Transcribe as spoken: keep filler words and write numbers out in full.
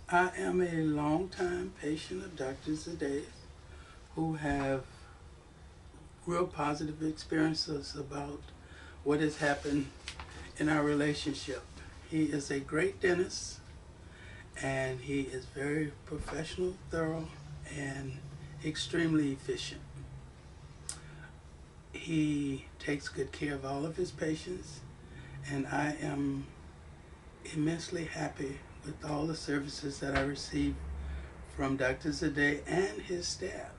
I am a longtime patient of Doctor Zadeh who have real positive experiences about what has happened in our relationship. He is a great dentist and he is very professional, thorough, and extremely efficient. He takes good care of all of his patients, and I am immensely happy with all the services that I receive from Doctor Zadeh and his staff.